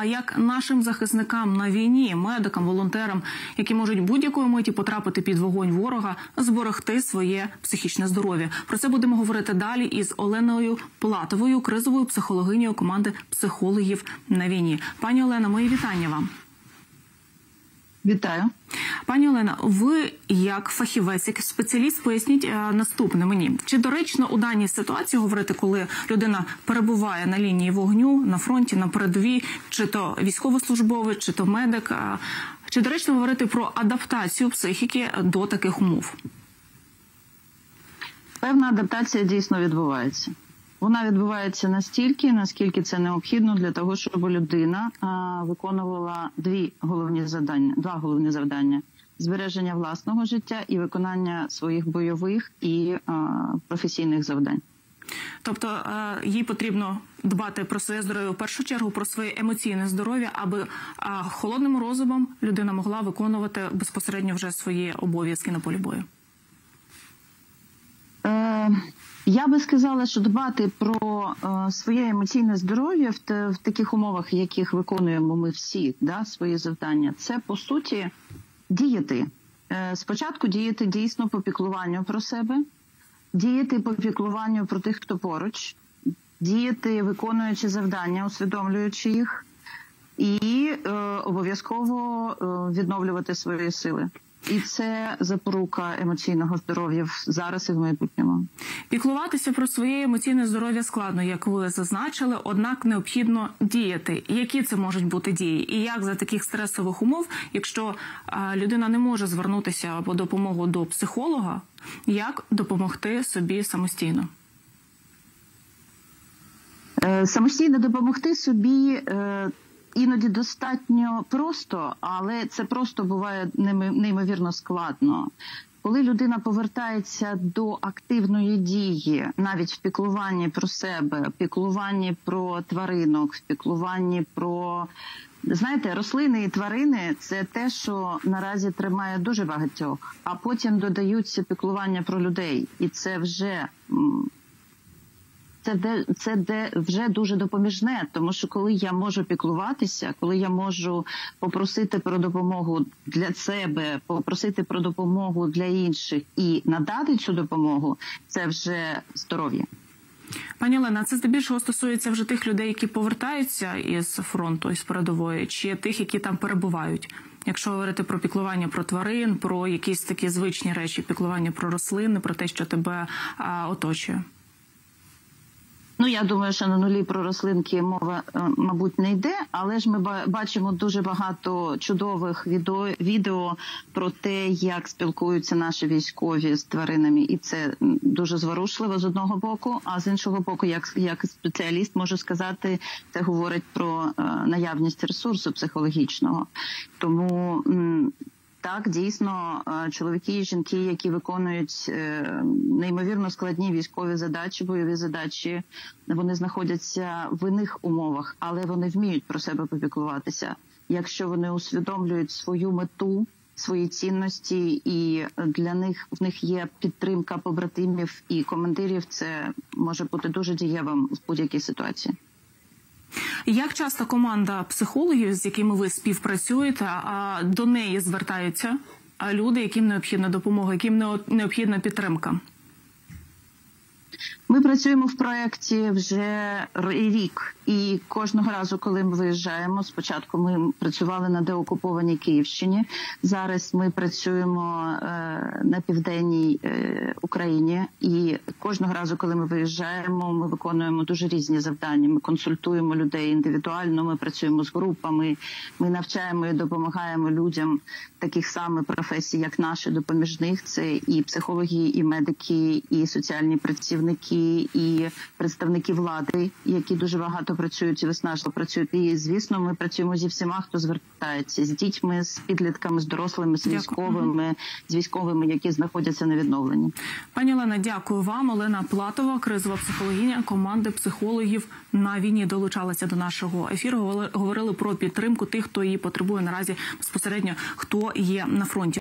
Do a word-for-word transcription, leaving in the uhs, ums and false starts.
а як нашим захисникам на війні, медикам, волонтерам, які можуть будь-якої миті потрапити під вогонь ворога, зберегти своє психічне здоров'я. Про це будемо говорити далі із Оленою Платовою, кризовою психологинею команди психологів на війні. Пані Олена, мої вітання вам. Вітаю. Пані Олена, ви як фахівець, як спеціаліст, поясніть наступне мені. Чи доречно у даній ситуації говорити, коли людина перебуває на лінії вогню, на фронті, на передовій, чи то військовослужбовець, чи то медик, чи доречно говорити про адаптацію психіки до таких умов? Певна адаптація дійсно відбувається. Вона відбувається настільки, наскільки це необхідно для того, щоб людина а, виконувала дві головні завдання, два головні завдання – збереження власного життя і виконання своїх бойових і а, професійних завдань. Тобто їй потрібно дбати про своє здоров'я, в першу чергу про своє емоційне здоров'я, аби холодним розумом людина могла виконувати безпосередньо вже свої обов'язки на полі бою? Е, я би сказала, що дбати про е, своє емоційне здоров'я в, те, в таких умовах, в яких виконуємо ми всі, да, свої завдання, це, по суті, діяти. Е, спочатку діяти дійсно по піклуванню про себе, діяти по піклуванню про тих, хто поруч, діяти, виконуючи завдання, усвідомлюючи їх, і е, обов'язково е, відновлювати свої сили. І це запорука емоційного здоров'я зараз і в майбутньому. Піклуватися про своє емоційне здоров'я складно, як ви зазначили, однак необхідно діяти. Які це можуть бути дії? І як за таких стресових умов, якщо а, людина не може звернутися по допомогу до психолога, як допомогти собі самостійно? Е, самостійно допомогти собі е, іноді достатньо просто, але це просто буває неймовірно складно. Коли людина повертається до активної дії, навіть в піклуванні про себе, в піклуванні про тваринок, в піклуванні про... Знаєте, рослини і тварини – це те, що наразі тримає дуже багатьох, а потім додаються піклування про людей. І це вже... Це, де, це де вже дуже допоміжне, тому що коли я можу піклуватися, коли я можу попросити про допомогу для себе, попросити про допомогу для інших і надати цю допомогу, це вже здоров'я. Пані Олена, це здебільшого стосується вже тих людей, які повертаються із фронту, із передової, чи тих, які там перебувають? Якщо говорити про піклування про тварин, про якісь такі звичні речі, піклування про рослини, про те, що тебе а, оточує. Ну, я думаю, що на нулі про рослинки мова, мабуть, не йде, але ж ми бачимо дуже багато чудових відео, відео про те, як спілкуються наші військові з тваринами, і це дуже зворушливо з одного боку, а з іншого боку, як, як спеціаліст можу сказати, це говорить про е, наявність ресурсу психологічного. Тому... М Так, дійсно, чоловіки і жінки, які виконують неймовірно складні військові задачі, бойові задачі, вони знаходяться в іних умовах, але вони вміють про себе попіклуватися. Якщо вони усвідомлюють свою мету, свої цінності, і для них в них є підтримка побратимів і командирів, це може бути дуже дієвим в будь-якій ситуації. Як часто команда психологів, з якими ви співпрацюєте, до неї звертаються люди, яким необхідна допомога, яким необхідна підтримка? Ми працюємо в проєкті вже рік, і кожного разу, коли ми виїжджаємо, спочатку ми працювали на деокупованій Київщині, зараз ми працюємо е, на південній е, Україні, і кожного разу, коли ми виїжджаємо, ми виконуємо дуже різні завдання. Ми консультуємо людей індивідуально, ми працюємо з групами, ми навчаємо і допомагаємо людям таких самих професій, як наші, допоміжних. Це і психологи, і медики, і соціальні працівники, і представники влади, які дуже багато працюють і виснажливо працюють. І, звісно, ми працюємо зі всіма, хто звертається, з дітьми, з підлітками, з дорослими, з військовими, з військовими, які знаходяться на відновленні. Пані Олена, дякую вам. Олена Платова, кризова психологиня команди психологів на війні, долучалася до нашого ефіру. Говорили про підтримку тих, хто її потребує наразі безпосередньо, хто є на фронті.